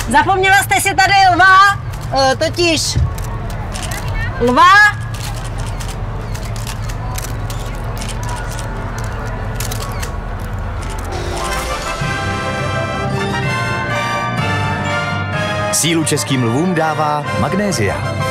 Zapomněla jste si tady lva, totiž lva. Sílu českým lvům dává Magnésia.